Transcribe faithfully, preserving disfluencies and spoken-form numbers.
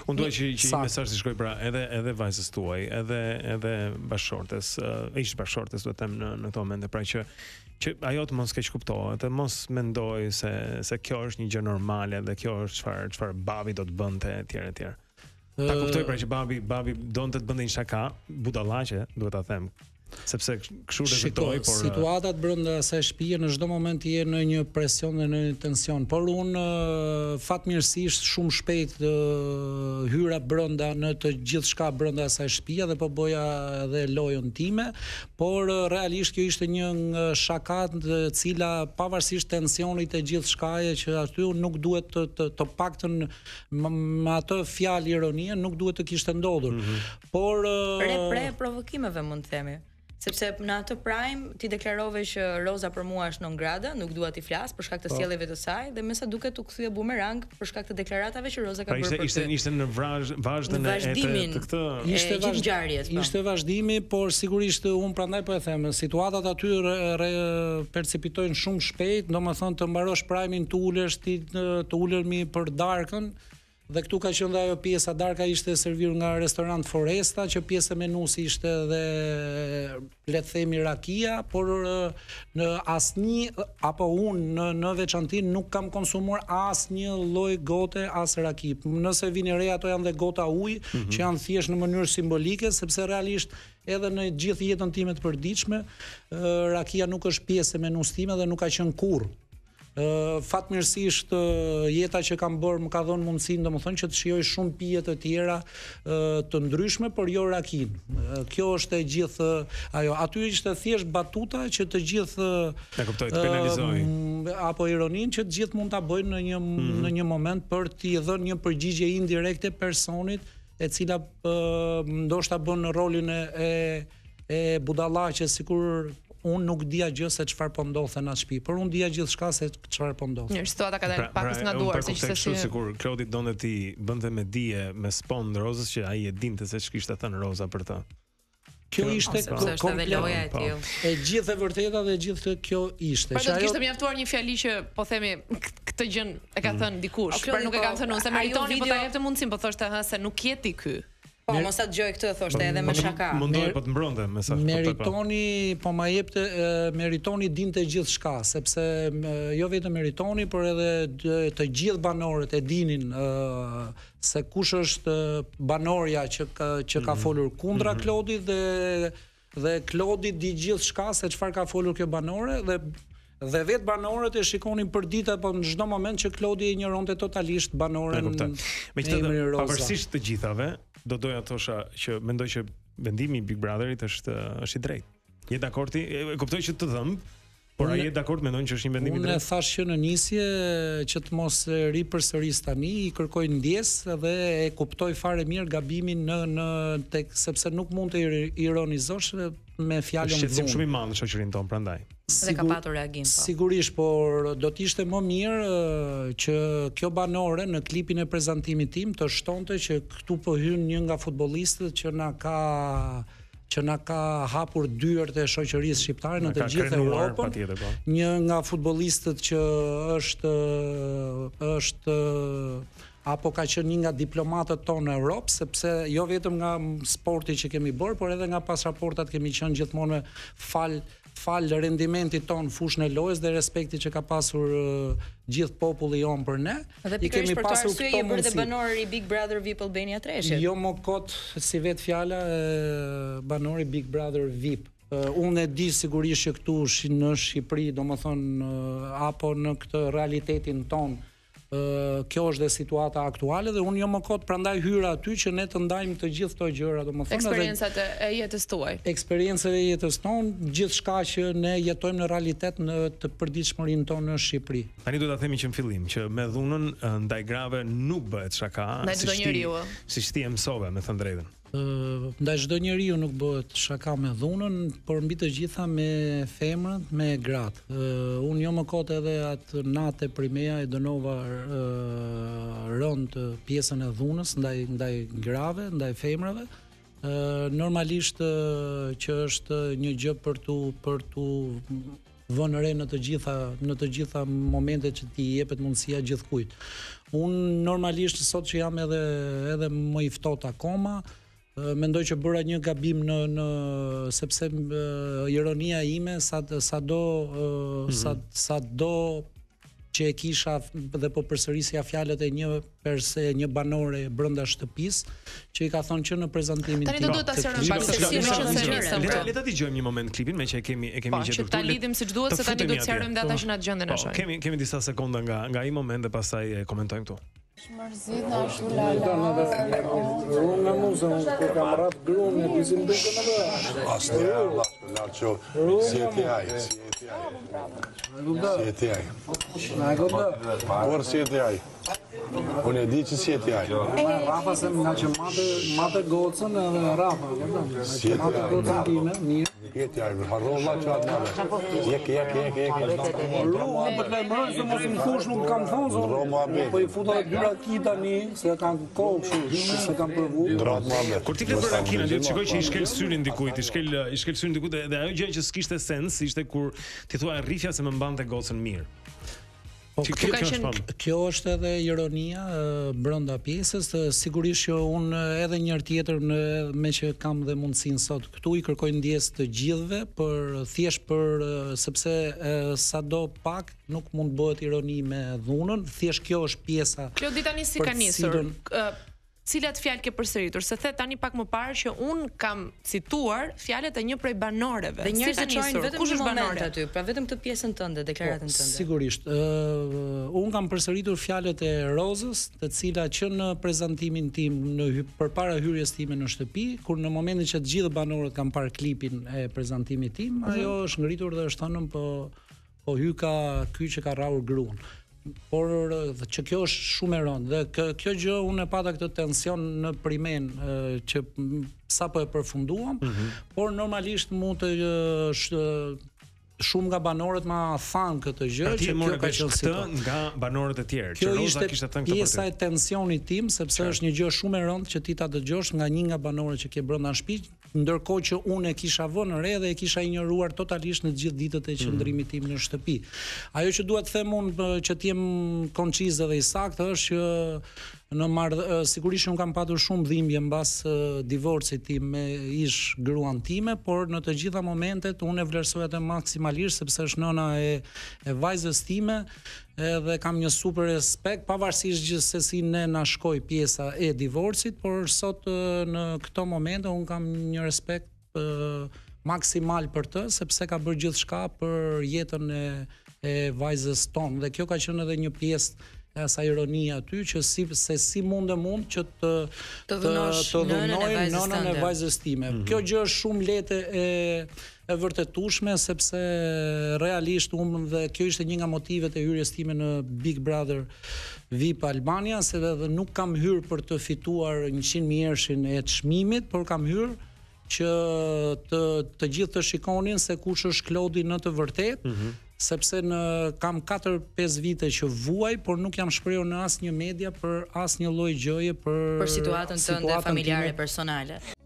Unë dua që që një mesazh të shkoj pra edhe edhe vajzës tuaj, edhe edhe bashkëshortes, uh, ish bashkëshortes duhet të them në në këto momente, pra që që ajo të mos keq kuptohet, të mos mendoj se se kjo është një gjë normale dhe kjo është çfarë çfarë babi do të bënte etj etj. Ta kuptoj pra që babi babi donte të bënte një shaka budallaqe, duhet ta them. Sepse kështu rezultoi, por situatat brenda asaj shtëpie në çdo moment je në një presion dhe në një tension. Por unë fatmirësisht shumë shpejt hyra brenda në të gjithë shka brenda asaj shtëpie dhe po boja edhe lojën time, por realisht kjo ishte një shakat e cila pavarësisht tensionit e gjithë shkaje që aty nuk duhet të të, të paktën me atë fjalë ironie nuk duhet të kishte ndodhur. Mm -hmm. Por pre pre provokimeve mund të themi. Sepse në atë prime ti deklarove që Roza për mua është non grata, nuk dua ti flas për shkak të sjelljes të saj dhe me sa duket u kthye bumerang për shkak të deklaratave që Roza ka bërë për ty. Ishte ishte në vazhdën e të këtë ishte vazhdimit, ishte vazhdimi, por sigurisht un prandaj po e them, situatat aty percepitojnë shumë shpejt, domethënë të mbarosh prime-in të ulesh ti të ulërmi për darkën. Dhe këtu ka qenë dhe ajo pjesa, darka ishte servir nga restorant Foresta, që pjesë e menusi ishte dhe le të themi rakia, por në asnjë apo unë në në veçanti nuk kam konsumuar asnjë lloj gote as raki. Nëse vini re ato janë dhe gota ujë, mm -hmm. që janë thjesht në mënyrë simbolike, sepse realisht edhe në gjithë jetën time të përditshme, rakia nuk është pjesë e menus time dhe nuk ka qenë kurrë. Uh, fatmirësisht uh, jeta që kam bërë më ka dhënë mundësinë domethënë që të shijoj shumë pije të tjera uh, të ndryshme, por jo rakin. Uh, kjo është e gjithë uh, ajo. Aty ishte thjesht batuta që të gjithë e kuptoj, të penalizoj. Uh, apo ironinë që të gjithë mund ta bëjnë në një mm -hmm. në një moment për t'i dhënë një përgjigje indirekte personit e cila uh, ndoshta bën rolin e e, e budallaqe sikur unë nuk dija gjë se çfarë po ndodhte në atë shtëpi, por unë dija gjithçka se çfarë po ndodhte. Një situata ka dalë pak nga duar se ishte si sikur Klodi donte ti bënte me dije me spond Rozës që ai e dinte se ç'kishte thënë Roza për të. Kjo ishte komplet loja e tillë. E gjithë e vërteta dhe gjithë kjo ishte. Por do të kishte mjaftuar një fjali që po themi këtë gjën e ka thënë dikush, por nuk e kam thënë unë, se meritoni po ta jepte mundsinë, po thoshte ha se nuk jeti ky. Po mos ta dëgjoj këtë thoshte edhe me shaka. Mundoj po të mbronte me sa. Meritoni po ma jepte Meritoni dinte gjithçka, sepse jo vetëm Meritoni, por edhe të gjithë banorët e dinin se kush është banorja që ka që ka folur kundra Klodit dhe dhe Klodi di gjithçka se çfarë ka folur kjo banore dhe dhe vetë banorët e shikonin për ditë apo në çdo moment që Klodi e injoronte totalisht banoren. Megjithatë, pavarësisht të gjithave, do doja thosha që mendoj që vendimi i Big Brotherit është është i drejtë. Je dakord ti? E kuptoj që të dhëmb, por ai je dakord, mendon që është një vendim i drejtë. Unë thash që në nisje që të mos ri përsëris tani, i kërkoj ndjes dhe e kuptoj fare mirë gabimin në në tek sepse nuk mund të ironizosh me fjalën dhunë. Është shumë i madh në shoqërinë tonë prandaj. Dhe ka patur reagim, po. Sigurisht, por do të ishte më mirë uh, që kjo banore në klipin e prezantimit tim të shtonte që këtu po hyn një nga futbollistët që na ka që na ka hapur dyert e shoqërisë shqiptare në të gjithë Europën. Një nga futbollistët që është është apo ka qenë një nga diplomatët tonë në Europë, sepse jo vetëm nga sporti që kemi bërë, por edhe nga pasaportat kemi qenë gjithmonë me fal fal rendimentit ton fushën e lojës dhe respektit që ka pasur uh, gjithë populli jon për ne. I kemi pasur këto mundësi. Dhe banori Big Brother V I P Albania treshit. Jo më kot si vet fjala e banori Big Brother V I P. Uh, unë e di sigurisht që këtu në Shqipëri, domethënë uh, apo në këtë realitetin ton, Uh, kjo është dhe situata aktuale dhe unë jo më kot prandaj hyra aty që ne të ndajmë të gjithë këto gjëra, domethënë eksperiencat e jetës tuaj. Eksperiencat e jetës tonë, gjithçka që ne jetojmë në realitet në të përditshmërinë tonë në Shqipëri. Tani duhet ta themi që në fillim që me dhunën ndaj grave nuk bëhet shaka, ndaj çdo njeriu. Siç ti e mësove, me thënë drejtën. Uh, ndaj çdo njeriu nuk bëhet shaka me dhunën, por mbi të gjitha me femrën, me gratë. Uh, unë jo më kot edhe atë natë primea e dënova uh, rënd pjesën e dhunës ndaj ndaj grave, ndaj femrave. Uh, normalisht uh, që është një gjë për tu për tu vënë re në të gjitha në të gjitha momentet që ti jepet mundësia gjithkujt. Unë normalisht sot që jam edhe edhe më i ftohtë akoma, mendoj që bëra një gabim në në sepse uh, ironia ime sa sa do uh, mm-hmm. sa sa do që e kisha dhe po përsërisja fjalët e një perse një banore brenda shtëpisë që i ka thonë që në prezantimin tim. Tani do duhet ta sqarojmë pak se si është qenë. Le ta dëgjojmë një moment klipin me që e kemi e kemi gjetur. Po, që ta lidhim siç duhet se tani do të sqarojmë data që na dëgjon dhe na shohin. Kemi kemi disa sekonda nga nga ai moment dhe pastaj e komentojmë këtu. Shmërzit na ashtu lala. Unë në muzë, unë kam ratë grunë, e dizim duke në dhe. Asë një arë, larë që si e ti ajë, si e ti ajë. Si e ti ajë. Por si e ti ajë. Unë e di që si e ti ajë. Rafa se nga që mate gocën edhe Rafa. Si e ti Mate gocën time, mirë. Si e ti ajë, harrolla që atë nave. Jek, jek, jek, jek. Ru, unë për të lejmërën se mos më thush nuk kam thonë, zonë. Po i futa dyra ki tani, se kanë kohë kështu, se kanë përvu. Kur ti flet për rakinë, ti shikoj që i shkel syrin dikujt, i shkel i shkel syrin dikujt dhe ajo gjë që s'kishte sens ishte kur ti thua rrifja se më mbante gocën mirë. Po kjo, kjo, kjo është edhe ironia uh, brenda pjesës, uh, sigurisht që unë edhe një herë tjetër në me që kam dhe mundësinë sot këtu i kërkoj ndjes të gjithëve për thjesht për uh, sepse uh, sado pak nuk mund bëhet ironi me dhunën, thjesht kjo është pjesa. Klodi tani si ka nisur? Cilat fjalë ke përsëritur? Se the tani pak më parë që un kam cituar fjalët e një prej banoreve. Dhe njerëzit çojnë vetëm një moment aty, pra vetëm këtë pjesën tënde, deklaratën tënde. Sigurisht. Uh, un kam përsëritur fjalët e Rozës, të cilat që në prezantimin tim në përpara hyrjes time në shtëpi, kur në momentin që të gjithë banorët kanë parë klipin e prezantimit tim, mm-hmm. ajo është ngritur dhe është thënë po po hyka ky që ka rrahur gruan. Por që kjo është shumë e rëndë dhe kë, kjo gjë unë e pata këtë tension në primen që sapo e përfunduam, mm-hmm. por normalisht mund të sh, shumë nga banorët ma thanë këtë gjë që kjo ka qenë si nga banorët e tjerë. Kjo ishte pjesa e tensionit tim sepse Qer. është një gjë shumë e rëndë që ti ta dëgjosh nga një nga banorët që ke brenda shtëpisë, ndërkohë që unë e kisha vënë re dhe e kisha injoruar totalisht në të gjithë ditët e qëndrimit tim në shtëpi. Ajo që duhet të them unë që të jem konciz dhe i saktë është që në marrë, sigurisht unë kam patur shumë dhimbje mbas divorcit tim me ish gruan time, por në të gjitha momentet unë e vlerësoj atë maksimalisht sepse është nëna e, e vajzës time edhe kam një super respekt pavarësisht gjithë se si ne na shkoi pjesa e divorcit, por sot në këto momente unë kam një respekt uh, maksimal për të sepse ka bërë gjithçka për jetën e, e vajzës tonë dhe kjo ka qenë edhe një pjesë e asaj ironia aty që si se si mundë mund që të të dhunojë nënën e vajzës time. Mm-hmm. Kjo gjë është shumë lehtë e e vërtetueshme sepse realisht unë dhe kjo ishte një nga motivet e hyrjes time në Big Brother V I P Albania, se edhe nuk kam hyrë për të fituar njëqind mijë ershin e çmimit, por kam hyrë që të të gjithë të shikonin se kush është Klodi në të vërtetë. Mm-hmm. Sepse në kam katër pesë vite që vuaj, por nuk jam shprehur në asnjë media për asnjë lloj gjëje për për situatën tënde familjare personale.